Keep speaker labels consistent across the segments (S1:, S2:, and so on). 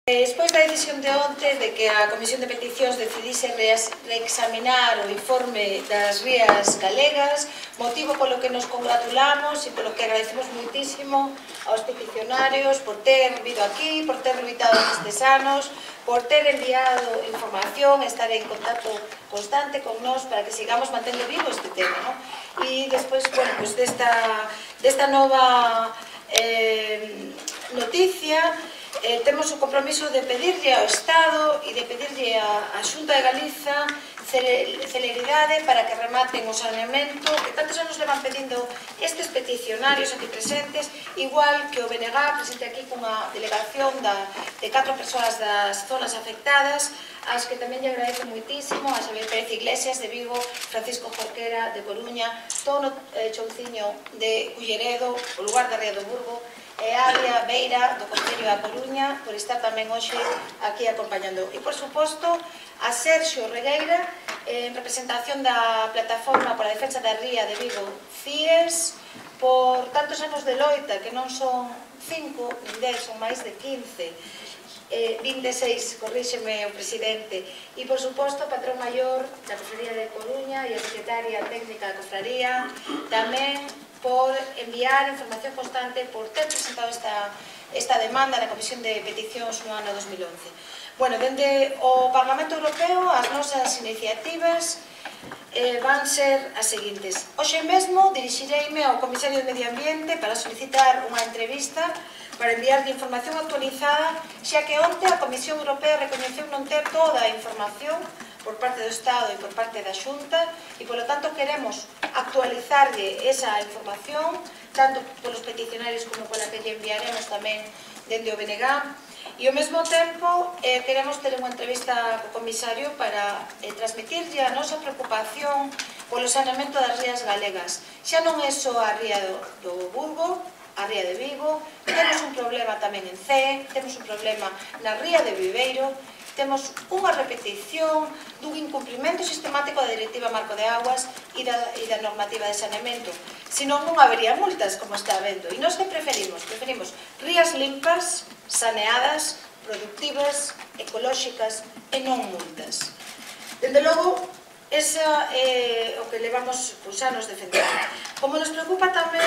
S1: Despois da decisión de onte de que a Comisión de Peticións decidise reexaminar o informe das rías galegas, motivo polo que nos congratulamos e polo que agradecemos muitísimo aos peticionarios por ter vindo aquí, por ter evitado estes anos, por ter enviado información, estar en contacto constante con nós para que sigamos mantendo vivo este tema, ¿no? E despois, bueno, pues desta nova noticia, temos o compromiso de pedirlle ao Estado e de pedirlle á Xunta de Galiza celeridade para que rematen o saneamento que tantos anos levan pedindo estes peticionarios aquí presentes, igual que o BNG presente aquí cunha delegación de 4 persoas das zonas afectadas, as que tamén lle agradezo muitísimo, a Xavier Pérez Iglesias de Vigo, Francisco Jorquera de Coruña, todo o chouciño de Culleredo, o lugar da Ría do Burgo, e a Área Beira do Concello da Coruña por estar tamén hoxe aquí acompañando. E, por suposto, a Sergio Regueira, en representación da Plataforma pola Defensa da Ría de Vigo, CIES, por tantos anos de loita, que non son 5 nin 10, son máis de 15, 26, corríxeme o presidente, e, por suposto, o patrón maior da Cofradía de Coruña e a secretaria técnica da Cofradía, tamén por enviar información constante, por ter presentado esta demanda na Comisión de Peticións no ano 2011. Bueno, dende o Parlamento Europeo, as nosas iniciativas van ser as seguintes. Hoxe mesmo dirixireime ao Comisario de Medio Ambiente para solicitar unha entrevista para enviar de información actualizada, xa que onte a Comisión Europea recoñeceu non ter toda a información por parte do Estado e por parte da Xunta e, polo tanto, queremos actualizarlle esa información tanto polos peticionarios como pola que lle enviaremos tamén dende o BNG e, ao mesmo tempo, queremos ter unha entrevista co comisario para transmitirlle a nosa preocupación polo saneamento das rías galegas. Xa non é só a ría do Burgo, a ría de Vigo, temos un problema tamén en Cee, temos un problema na ría de Viveiro, temos unha repetición dun incumprimento sistemático da Directiva Marco de Aguas e da normativa de saneamento. Senón non habería multas, como está habendo. E nós que preferimos? Preferimos rías limpas, saneadas, productivas, ecolóxicas e non multas. Dende logo, esa é o que levamos anos defendendo. Como nos preocupa tamén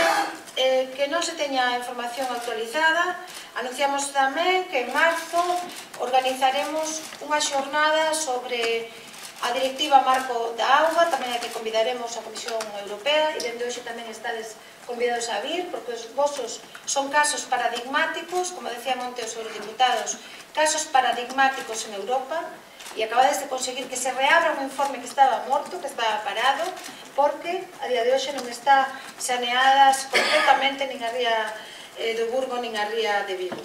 S1: que non se teña información actualizada, anunciamos tamén que en marzo organizaremos unha xornada sobre a Directiva Marco da Auga, tamén a que convidaremos a Comisión Europea e dende hoxe tamén estades convidados a vir, porque os vosos son casos paradigmáticos, como decían onte os eurodiputados, casos paradigmáticos en Europa, e acabades de conseguir que se reabra un informe que estaba morto, que estaba parado, porque a día de hoxe non está saneadas completamente nin a ría do Burgo nin a ría de Vigo.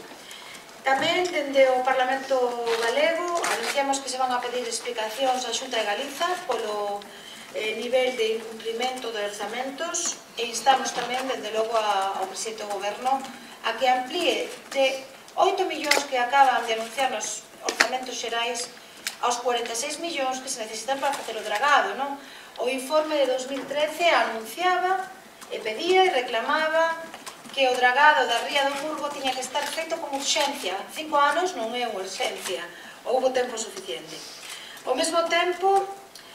S1: Tamén, dende o Parlamento Galego, anunciamos que se van a pedir explicacións á Xunta de Galiza polo nivel de incumprimento de orzamentos e instamos tamén, dende logo, ao presidente do Goberno a que amplíe de 8 millóns que acaban de anunciar nos orzamentos xerais aos 46 millóns que se necesitan para facer o dragado, non? O informe de 2013 anunciaba e pedía e reclamaba que o dragado da ría do Burgo tiña que estar feito con urxencia. 5 anos non é unha urxencia, houbo tempo suficiente. Ao mesmo tempo,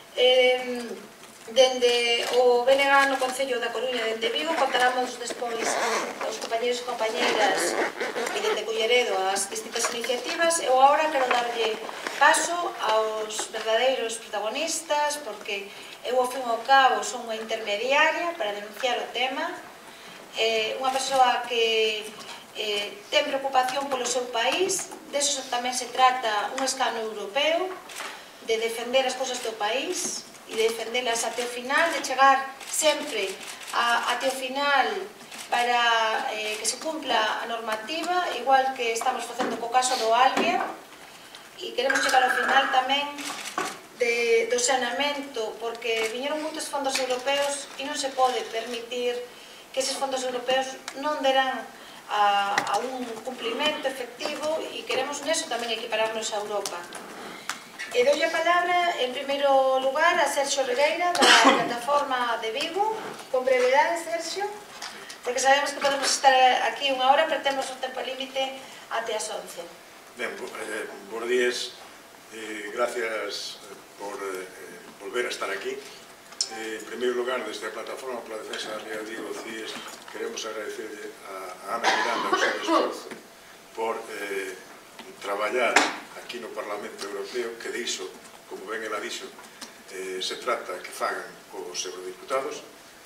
S1: dende o BNG no Concello da Coruña e dende Vigo contaramos despois aos compañeros e compañeiras e dende Culleredo as distintas iniciativas. Eu agora quero darlle paso aos verdadeiros protagonistas, porque eu ao fin e ao cabo son unha intermediaria para denunciar o tema, unha persoa que ten preocupación polo seu país, deso tamén se trata un escano europeo, de defender as cousas do país e de defendelas até o final, de chegar sempre até o final para que se cumpla a normativa, igual que estamos facendo co caso do Albia, e queremos chegar ao final tamén do saneamento, porque viñeron moitos fondos europeos e non se pode permitir que eses fondos europeos non deran a un cumplimento efectivo e queremos neso tamén equipararnos a Europa. E doulle a palabra, en primeiro lugar, a Sergio Regueira, da Plataforma de Vigo. Con brevedade, Sergio, porque sabemos que podemos estar aquí unha hora, pero temos un tempo límite até as 11.
S2: Ben, buenos días, gracias por volver a estar aquí. En primeiro lugar, desde a Plataforma pola Defensa da Ría de Vigo, CIES, queremos agradecer a Ana Miranda o seu esforzo por traballar aquí no Parlamento Europeo, que diso, como ben ela dixo, se trata que fagan os eurodiputados,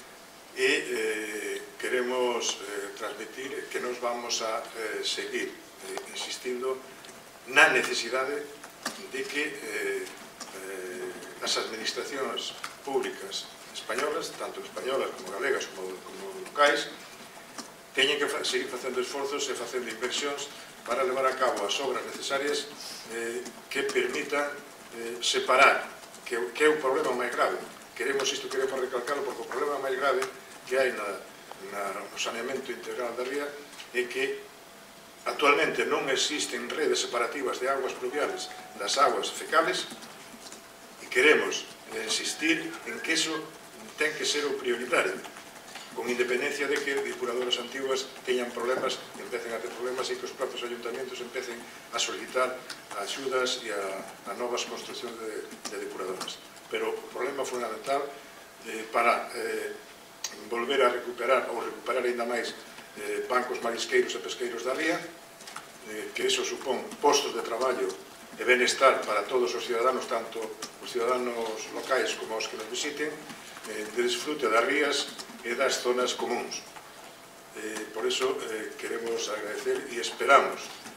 S2: e queremos transmitir que nos vamos a seguir insistindo na necesidade de que as administracións públicas españolas, tanto españolas como galegas como locais, teñen que seguir facendo esforzos e facendo inversións para levar a cabo as obras necesarias que permitan separar, que é o problema máis grave. Queremos recalcarlo porque o problema máis grave que hai no saneamento integral da ría é que actualmente non existen redes separativas de aguas pluviales das aguas fecales e queremos insistir en que eso ten que ser o prioritario, con independencia de que depuradoras antiguas teñan problemas, empecen a ter problemas e que os propios ayuntamientos empecen a solicitar axudas e a novas construccións de depuradoras. Pero o problema fundamental para volver a recuperar ou recuperar ainda máis bancos marisqueiros e pesqueiros da ría, que iso supón postos de traballo e benestar para todos os ciudadanos, tanto os ciudadanos locais como os que nos visiten, de disfrute das rías e das zonas comuns. Por iso queremos agradecer e esperamos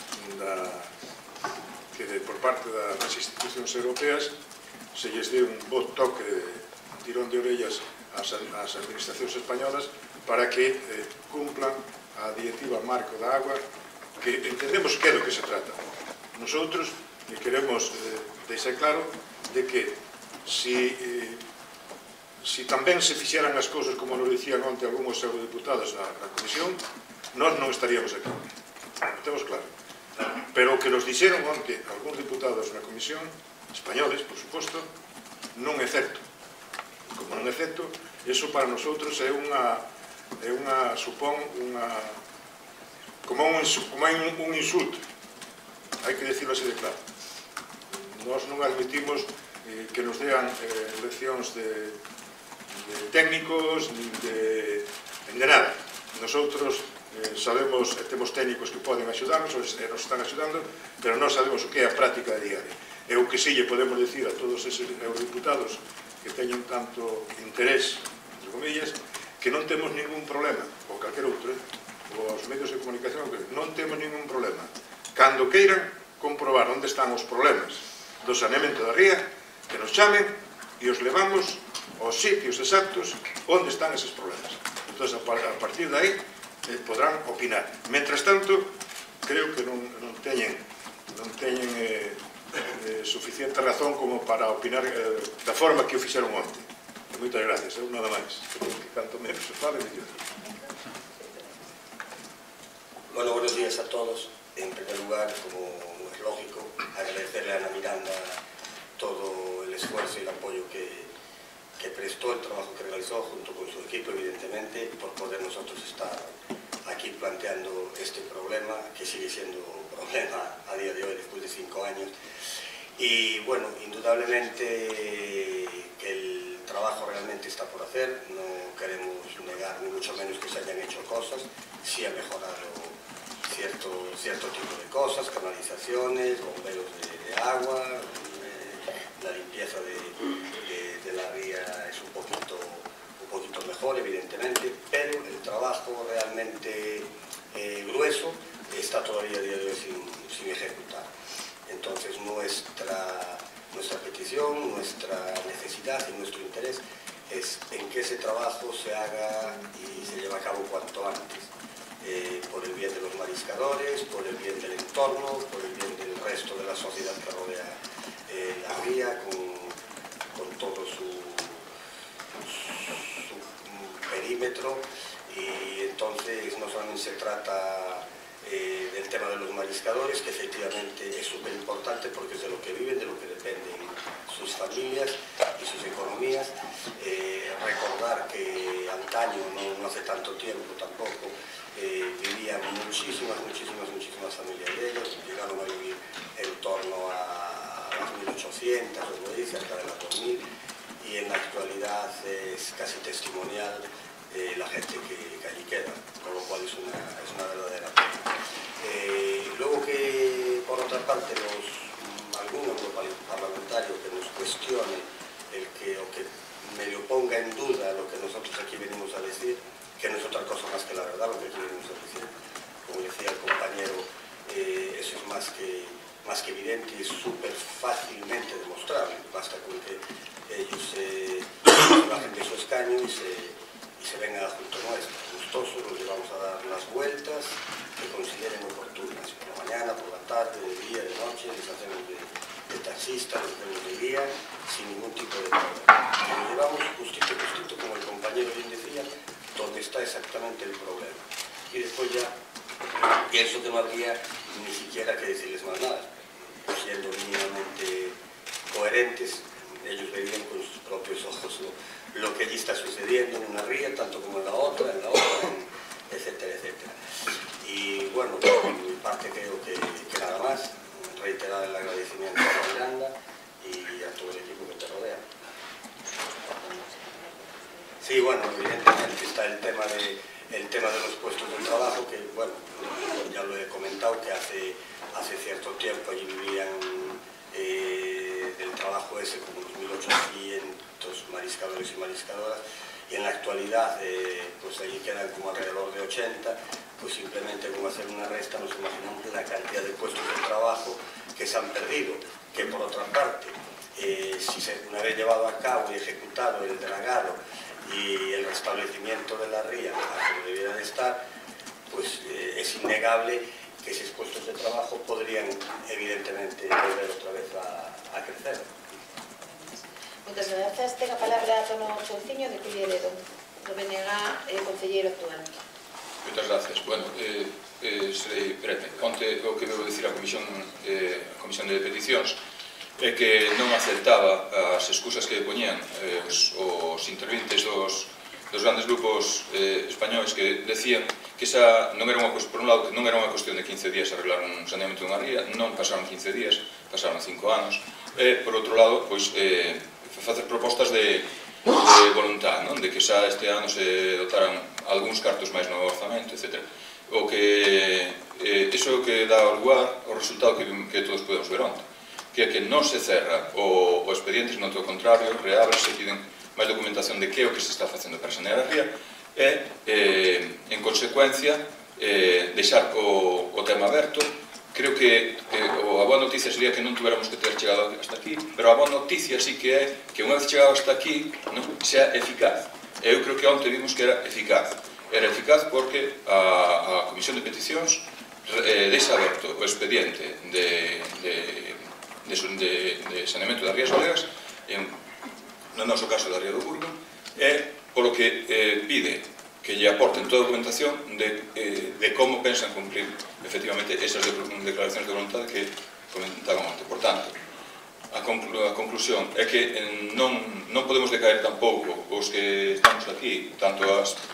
S2: que por parte das institucións europeas se lles dé un bo toque, un tirón de orellas ás administracións españolas para que cumplan a Directiva Marco da Agua, que entendemos que é do que se trata. Nosotros queremos deixar claro de que si tamén se fixeran as cousas como nos dicían onte algúns eurodiputados na comisión, nós non estaríamos aquí. Temos claro. Pero o que nos dixeron onte algúns diputados na comisión, españoles, por suposto, non é certo. Como non é certo, iso para nosotros é supón como un insulto. Hai que decirlo así de claro. Nós non admitimos que nos dean leccións de técnicos nin de nada. Nosotros sabemos, temos técnicos que poden axudarnos, nos están axudando, pero non sabemos o que é a práctica diaria. E o que sí lle podemos decir a todos eses eurodiputados que teñen tanto interés, entre comillas, que non temos ningún problema, ou calquer outro, ou aos medios de comunicación, non temos ningún problema. Cando queiran comprobar onde están os problemas do saneamento da ría, que nos chamen e os levamos aos sitios exactos onde están eses problemas. Entón, a partir de aí, podrán opinar. Mentras tanto, creo que non teñen suficiente razón como para opinar da forma que o fixeron onte. Moitas gracias, nada máis. Canto menos se fale, mellor.
S3: Bueno, buenos días a todos. En primer lugar, como es lógico, agradecerle a Ana Miranda todo el esfuerzo y el apoyo que prestó, el trabajo que realizó junto con su equipo, evidentemente, por poder nosotros estar aquí planteando este problema, que sigue siendo un problema a día de hoy, después de 5 años. Y bueno, indudablemente que el trabajo realmente está por hacer, no queremos negar ni mucho menos que se hayan hecho cosas, sí ha mejorado cierto tipo de cosas, canalizaciones, bomberos de agua, la limpieza de la ría es un poquito mejor, evidentemente, pero el trabajo realmente grueso está todavía a día de hoy sin ejecutar. Entonces nuestra petición, nuestra necesidad y nuestro interés es en que ese trabajo se haga y se lleve a cabo cuanto antes, por el bien de los mariscadores, por el bien del entorno, por el bien del resto de la sociedad que rodea la ría, con todo su perímetro. Y entonces no solamente se trata del tema de los mariscadores, que efectivamente es súper importante porque es de lo que viven, de lo que dependen sus familias y sus economías. Recordar que antaño, no hace tanto tiempo tampoco, vivían muchísimas familias de ellos, llegaron a vivir 800, como dice, hasta de las 2000, y en la actualidad es casi testimonial la gente que allí queda, con lo cual es una verdadera pena. Luego que, por otra parte, algún parlamentario que nos cuestione o que medio ponga en duda lo que nosotros aquí venimos a decir, que no es otra cosa más que la verdad lo que aquí venimos a decir. Como decía el compañero, eso es más que evidente y es súper fácilmente demostrable. Basta con que ellos se bajen de su escaño y se vengan junto nuestro. Gustosos nos llevamos a dar las vueltas que consideren oportunas. Por la mañana, por la tarde, de día, de noche, les hacemos de taxistas, les hacemos de guía, sin ningún tipo de problema. Nos llevamos justito, como el compañero bien decía, donde está exactamente el problema. Y después ya pienso que no habría ni siquiera que decirles más nada. Siendo mínimamente coherentes, ellos verían con sus propios ojos lo que allí está sucediendo en una ría, tanto como en la otra, etcétera, etcétera. Y bueno, por mi parte creo que nada más, reiterar el agradecimiento a Miranda y a todo el equipo que te rodea. Sí, bueno, evidentemente está el tema de los puestos de trabajo, que bueno, ya lo he comentado, que hace cierto tiempo allí vivían el trabajo ese como unos 1.800 mariscadores y mariscadoras, y en la actualidad pues allí quedan como alrededor de 80, pues simplemente como hacer una resta nos imaginamos la cantidad de puestos de trabajo que se han perdido, que por otra parte, una vez llevado a cabo y ejecutado el dragado y el restablecimiento de la ría como debiera de estar, pues es innegable que esos puestos de trabajo podrían evidentemente volver otra vez a crecer.
S1: Moitas grazas. Ten a palabra Tono Chouciño de Culleredo, do BNG concelleiro actual.
S4: Moitas gracias. Bueno, serei breve. Onte o que debo dicir a Comisión de Peticións é que non aceptaba as excusas que poñían os intervintes dos grandes grupos españois que decían que esa non era por un lado, que non era unha cuestión de 15 días arreglar un saneamento dunha ría, non pasaron 15 días, pasaron 5 anos, e, por outro lado, pois, facer propostas de voluntad, non? De que xa este ano se dotaran algúns cartos máis no orzamento, etc. O que iso é o que dá lugar ao resultado que todos podemos ver onte, que é que non se cerra o expediente, senón todo o contrario, reabre, se piden máis documentación de que é o que se está facendo para sanear a ría e, en consecuencia, deixar o tema aberto. Creo que a boa noticia sería que non tuviéramos que ter chegado hasta aquí, pero a boa noticia sí que é que unha vez chegado hasta aquí sea eficaz. Eu creo que onte vimos que era eficaz. Era eficaz porque a Comisión de Peticións deixa aberto o expediente de saneamento das rías galegas, no noso caso da ría do Burgo, e polo que pide que lle aporten toda a documentación de como pensan cumplir efectivamente esas declaracións de voluntade que comentaban antes. Por tanto, a conclusión é que non podemos decaer tampouco os que estamos aquí, tanto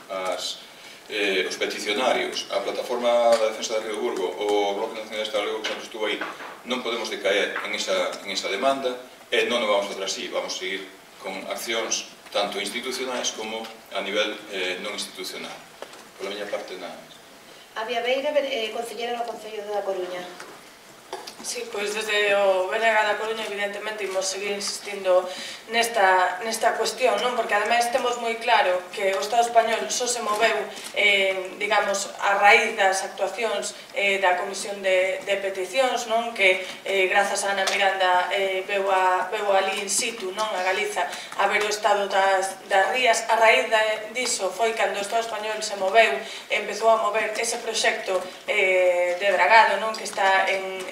S4: os peticionarios, a Plataforma da Defensa da Ría do Burgo, o Bloque Nacionalista Galego que sempre estuvo aí, non podemos decaer en esa demanda e non nos vamos a fazer así, vamos a seguir con accións tanto institucionais como a nivel non institucional. Por a miña parte, nada.
S1: Avia Beira, concelleira no Concello da Coruña.
S5: Sí, pois desde o BNG da Coruña evidentemente imos seguir insistindo nesta cuestión, non? Porque ademais temos moi claro que o Estado español só se moveu, digamos, a raíz das actuacións da Comisión de Peticións, non? Que grazas a Ana Miranda veu ali in situ, non? A Galiza a ver o estado das rías. A raíz diso foi cando o Estado español se moveu e empezou a mover ese proxecto de dragado, non? Que está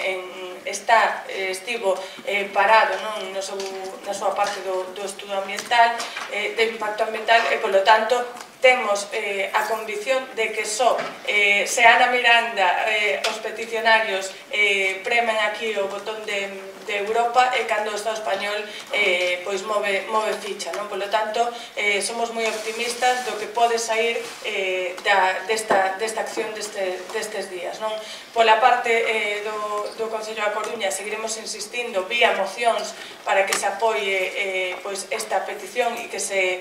S5: estivo parado, non, na súa parte do estudo ambiental, de impacto ambiental, e polo tanto temos a convicción de que só se Ana Miranda os peticionarios premen aquí o botón de Europa e cando o Estado español pois move ficha, non? Polo tanto, somos moi optimistas do que pode sair desta acción destes días, non? Pola parte do Concello da Coruña seguiremos insistindo vía mocións para que se apoie pois esta petición e que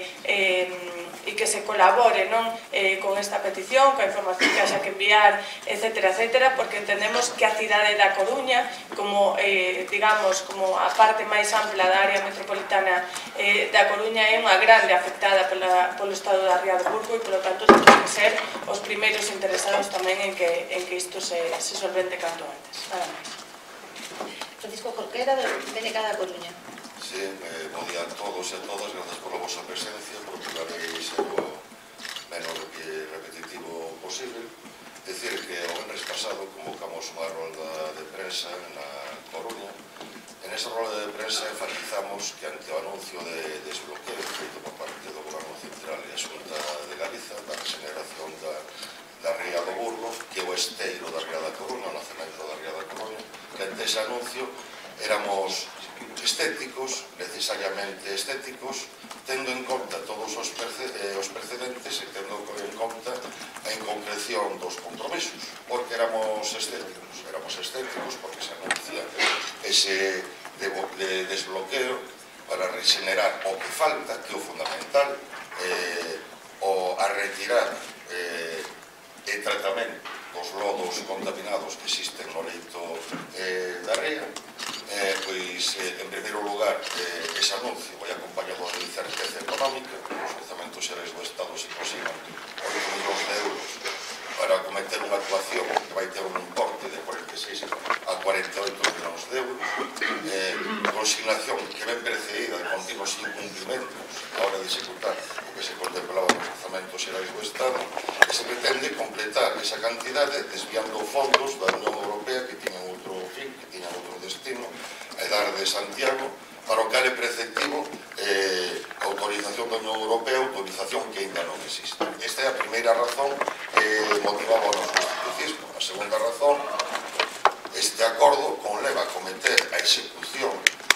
S5: se colabore, non? Con esta petición, coa información que haxa que enviar, etcétera, etcétera, porque entendemos que a cidade da Coruña, como, digamos, como a parte máis ampla da área metropolitana da Coruña é unha grande afectada polo estado da Ría do Burgo e, polo tanto, temos que ser os primeiros interesados tamén en que isto se solvente canto antes. Nada máis.
S1: Francisco Jorquera, del PNK da Coruña.
S6: Sí, bo día a todos e a todas, grazas pola vosa presencia, procurarei ser o menos repetitivo posible. Decir que o venres pasado convocamos unha rolda de prensa na Coruña. En esa rolda de prensa enfatizamos que ante o anuncio de desbloqueo feito por parte do Goberno Central e a Xunta de Galiza da regeneración da Ría do Burgo, que é o esteiro da Ría da Coruña, o nacemento da Ría da Coruña, que ante ese anuncio éramos estéticos, necesariamente estéticos, tendo en conta todos os precedentes e tendo en conta a inconcreción dos compromisos, porque éramos estéticos porque se anuncia ese desbloqueo para regenerar o que falta, que é o fundamental, a retirar e tratamento dos lodos contaminados que existen no leito da ría. Pois, en primeiro lugar, ese anuncio vai acompañado de incerteza económica. Os orzamentos xerais do Estado se consigan 8 millóns de euros para acometer unha actuación que vai ter un importe de 46 a 48 millóns de euros, consignación que ven precedida de continuos incumplimentos a hora de executar o que se contemplaba nos orzamentos xerais do Estado, e se pretende completar esa cantidade desviando fondos da Unión Europea que tiñan outro fin, que tiñan outro destino, a edar de Santiago, para o que é preceptivo a autorización da Unión Europea, autorización que ainda non existe. Esta é a primeira razón que motivaba o noso escepticismo. A segunda razón, este acordo conleva a cometer a execución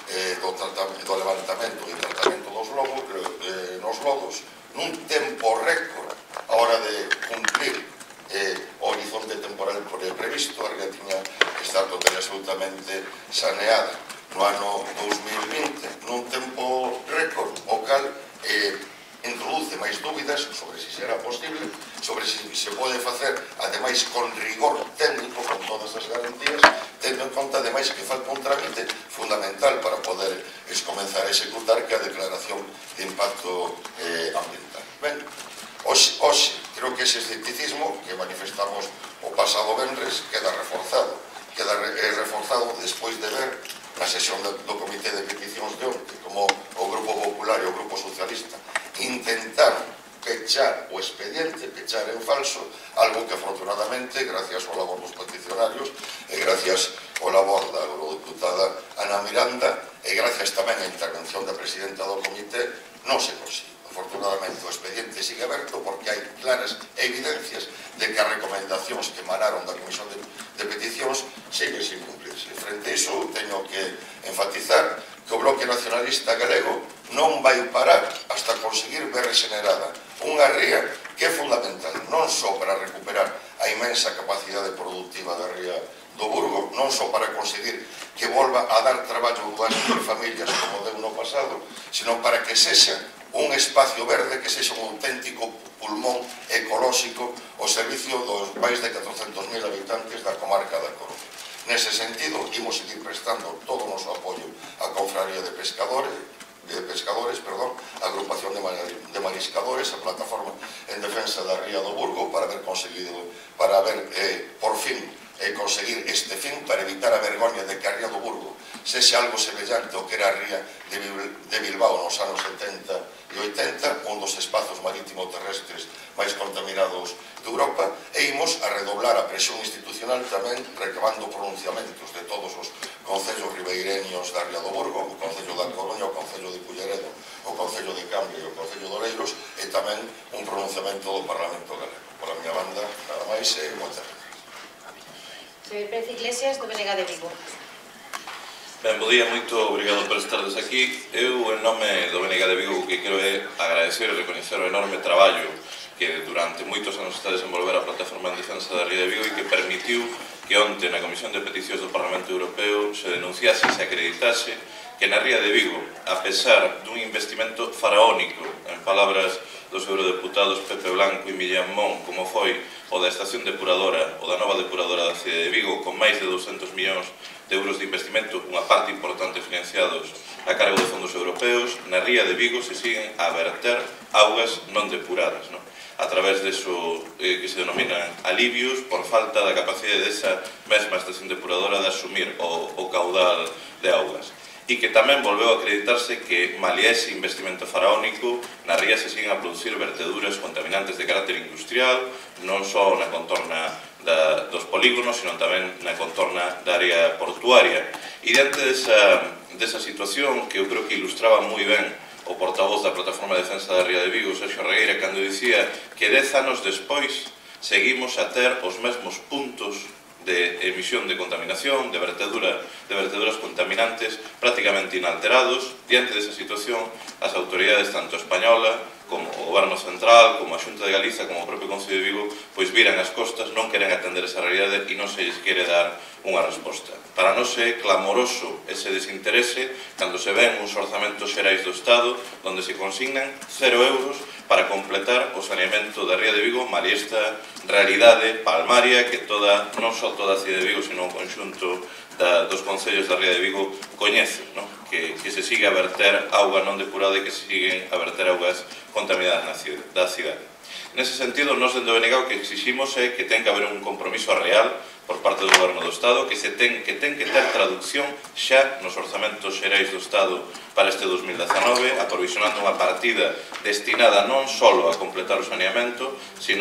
S6: do levantamento e tratamento dos lodos nun tempo récord a hora de cumplir o horizonte temporal previsto. A ría tiña que estar total absolutamente saneada no ano 2020 nun tempo récord, o cal introduce máis dúbidas sobre se será posible, sobre se pode facer, ademais, con rigor técnico, con todas as garantías, tendo en conta, ademais, que falta un trámite fundamental para poder comenzar a executar, que é a declaración de impacto ambiental. Ben, hoxe, creo que ese escepticismo que manifestamos o pasado venres queda reforzado despois de ver na sesión do Comité de Peticións de onte como o Grupo Popular e o Grupo Socialista intentaron pechar o expediente, pechar en falso, algo que afortunadamente, gracias ao labor dos peticionarios e gracias ao labor da eurodiputada Ana Miranda e gracias tamén á intervención da presidenta do Comité, non se consigue. Afortunadamente o expediente sigue aberto porque hai claras evidencias de que as recomendacións que emanaron da Comisión de Peticións siguen sin cumplirse. Frente a iso, teño que enfatizar que o Bloque Nacionalista Galego non vai parar hasta conseguir ver regenerada unha ría que é fundamental non só para recuperar a inmensa capacidade productiva da ría do Burgo, non só para conseguir que volva a dar traballo a 2.000 familias como deu no pasado, sino para que sexa un espacio verde, que sexa un auténtico pulmón ecolóxico ao servicio dos máis de 400.000 habitantes da comarca da Coruña. Nese sentido, imos seguir prestando todo o noso apoio á Confraría de Pescadores, a Agrupación de Mariscadores, a Plataforma en Defensa da Ría do Burgo, para haber conseguido, por fin, conseguir este fin, para evitar a vergoña de que a Ría do Burgo sexa algo semellante ao que era a ría de Bilbao nos anos 70 un dos espazos marítimo terrestres máis contaminados de Europa, e imos a redoblar a presión institucional tamén recabando pronunciamentos de todos os concellos ribeireños da Ría do Burgo, o Concello da Coruña, o Concello de Culleredo, o Concello de Cambio e o Concello de Oleiros, e tamén un pronunciamento do Parlamento Galego. Pola miña banda, nada máis, e moitas gracias.
S1: Señor Pérez Iglesias, do BNG de Vigo.
S7: Ben, bo día, moito obrigado por estardes aquí. Eu, en nome do BNG de Vigo, o que quero é agradecer e recoñecer o enorme traballo que durante moitos anos está a desenvolver a Plataforma en Defensa da Ría de Vigo e que permitiu que onte na Comisión de Peticións do Parlamento Europeo se denunciase e se acreditase que na Ría de Vigo, a pesar dun investimento faraónico, en palabras dos eurodeputados Pepe Blanco e Millán Mon, como foi o da estación depuradora, o da nova depuradora da cidade de Vigo, con máis de 200 millóns de euros de investimento, unha parte importante financiados a cargo de fondos europeos, na Ría de Vigo se siguen a verter augas non depuradas, non? A través deso que se denominan alivios por falta da capacidade desa mesma estación depuradora de asumir o caudal de augas. E que tamén volveu a acreditarse que, malia ese investimento faraónico, na ría se siguen a producir verteduras contaminantes de carácter industrial, non só na contorna dos polígonos, sino tamén na contorna da área portuaria. E diante desa situación, que eu creo que ilustraba moi ben o portavoz da Plataforma de Defensa da Ría de Vigo, Sergio Regueira, cando dicía que 10 anos despois seguimos a ter os mesmos puntos de emisión de contaminación, de verteduras contaminantes prácticamente inalterados. Diante desa situación, as autoridades tanto española como o Goberno Central, como a Xunta de Galiza, como o propio Concello de Vigo, pois viran as costas, non queren atender esa realidade e non se lles quere dar unha resposta. Para nós é clamoroso ese desinterese cando se ven uns orzamentos xerais do Estado onde se consignan 0 euros para completar o saneamento da Ría de Vigo, malia esta realidade palmaria que non só toda a cidade de Vigo, sino o conxunto dos concellos da Ría de Vigo coñecen, que se sigue a verter auga non depurada e que se siguen a verter augas contaminadas da cidade. Nese sentido, nós dentro do BNG o que exiximos é que ten que haber un compromiso real por parte do Goberno do Estado, que ten que ter traducción xa nos orzamentos xerais do Estado para este 2019, aprovisionando unha partida destinada non só a completar o saneamento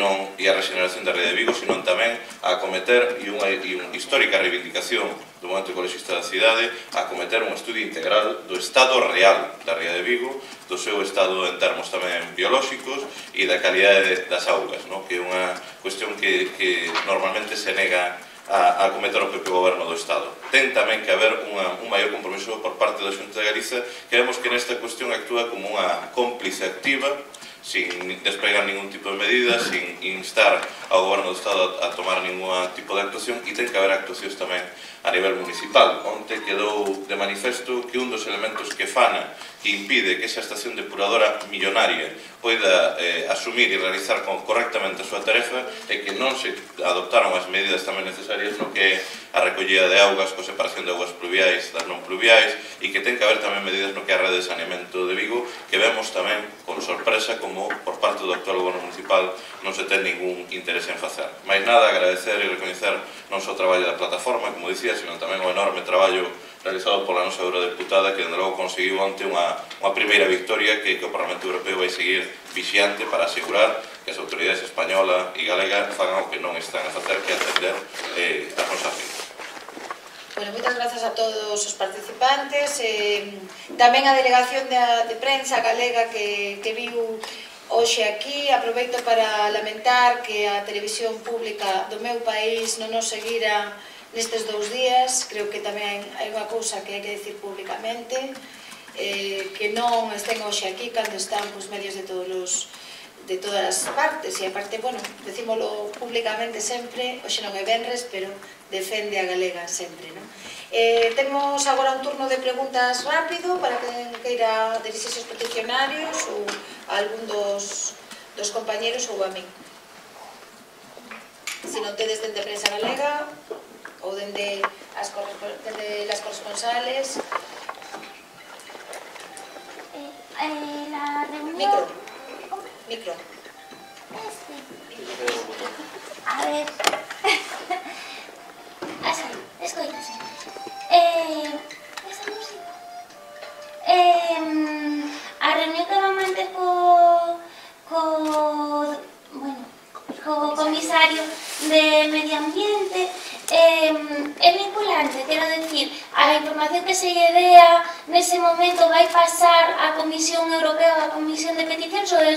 S7: e a regeneración da Ría de Vigo, sino tamén a acometer unha histórica reivindicación do movimento ecologista da cidade, a acometer un estudio integral do estado real da Ría de Vigo, do seu estado en termos tamén biolóxicos e da calidade das augas, que é unha cuestión que normalmente se nega a acometer o propio Goberno do Estado. Ten tamén que haber un maior compromiso por parte da Xunta de Galiza, que vemos que nesta cuestión actúa como unha cómplice activa, sin despegar ningún tipo de medida, sin instar ao Goberno do Estado a tomar ningún tipo de actuación, e ten que haber actuacións tamén a nivel municipal. Onte quedou de manifesto que un dos elementos que fana, que impide que esa estación depuradora millonaria poida asumir e realizar correctamente a súa tarefa é que non se adoptaron as medidas tamén necesarias no que é a recollida de augas, coa separación de augas pluviais das non pluviais, e que ten que haber tamén medidas no que é a rede de saneamento de Vigo, que vemos tamén con sorpresa como por parte do actual goberno municipal non se ten ningún interese en facer. Mais nada, agradecer e recoñecer non só o traballo da plataforma, como dicía, sino tamén o enorme traballo realizado pola nosa eurodeputada, que, dende logo, conseguiu onte unha primeira victoria que o Parlamento Europeo vai seguir vixiante para asegurar que as autoridades española e galega fagan o que non están a facer, que atender as nosas vidas.
S1: Bueno, moitas grazas a todos os participantes, tamén a delegación de prensa galega que viu hoxe aquí. Aproveito para lamentar que a televisión pública do meu país non nos seguira nestes 2 días. Creo que tamén hai unha cousa que hai que decir públicamente, que non estén hoxe aquí cando están os medios de todas as partes, e aparte, bueno, decímolo públicamente sempre, hoxe non é venres, pero defende a galega sempre, non? Temos agora un turno de preguntas rápido para quen queira dirixirse aos peticionarios ou a algún dos compañeros ou a min. Se non tedes dende Prensa Galega ou dende as corresponsales.
S8: La reunión...
S1: Micro.
S8: A ver... Así, escoítase. Esa música... A reunión que van manter con información que se lle dea nese momento vai pasar á Comisión Europea ou á Comisión de Peticións ou é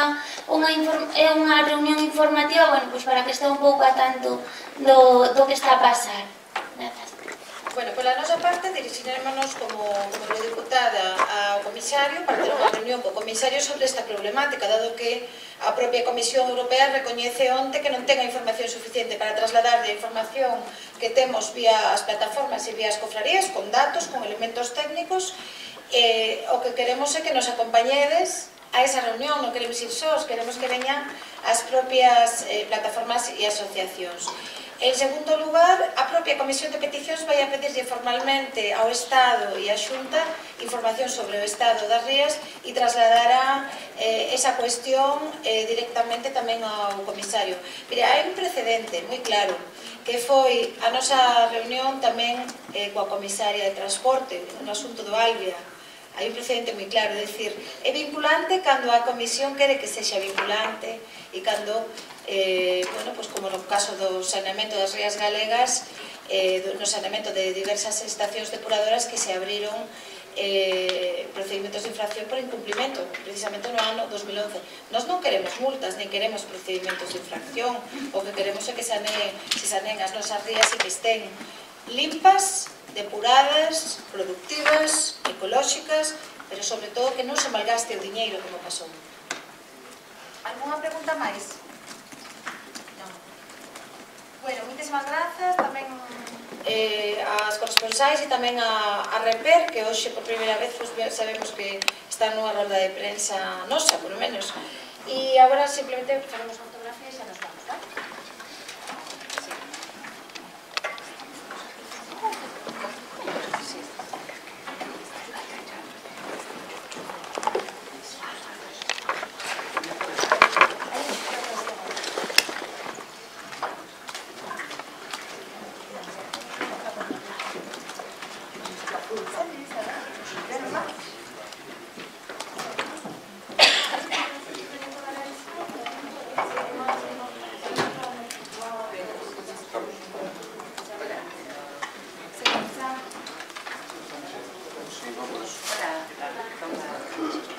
S8: unha reunión informativa, bueno, pois para que este un pouco a tanto do que está a pasar. Grazas.
S1: Bueno, pola nosa parte, dirixirémonos como diputada ao comisario para ter unha reunión co comisario sobre esta problemática, dado que a propia Comisión Europea recoñece onte que non ten a información suficiente para trasladar a información que temos vía as plataformas e vía as cofrarías, con datos, con elementos técnicos. O que queremos é que nos acompañedes a esa reunión, non queremos ir sós, queremos que veñan as propias plataformas e asociacións. En segundo lugar, a propia Comisión de Peticións vai a pedirlle formalmente ao Estado e á Xunta información sobre o estado das rías e trasladará esa cuestión directamente tamén ao comisario. Mira, hai un precedente moi claro, que foi a nosa reunión tamén coa comisaria de Transporte, no asunto do Albia. Hai un precedente moi claro, é dicir, é vinculante cando a Comisión quere que sexa vinculante e cando, bueno, pues como no caso do saneamento das rías galegas, no saneamento de diversas estacións depuradoras que se abriron procedimentos de infracción por incumplimento, precisamente no ano 2011. Nós non queremos multas, nem queremos procedimentos de infracción, o que queremos é que se saneen as nosas rías e que estén limpas, depuradas, productivas, ecolóxicas, pero sobre todo que non se malgaste o diñeiro como pasou. Alguna pregunta máis? Non. Bueno, moitísimas grazas tamén ás corresponsais e tamén a Reper, que hoxe por primeira vez sabemos que está nunha rolda de prensa nosa, por lo menos. E agora simplemente faremos fotografía e xa nos vamos, ¿tá?
S2: Sí, vamos.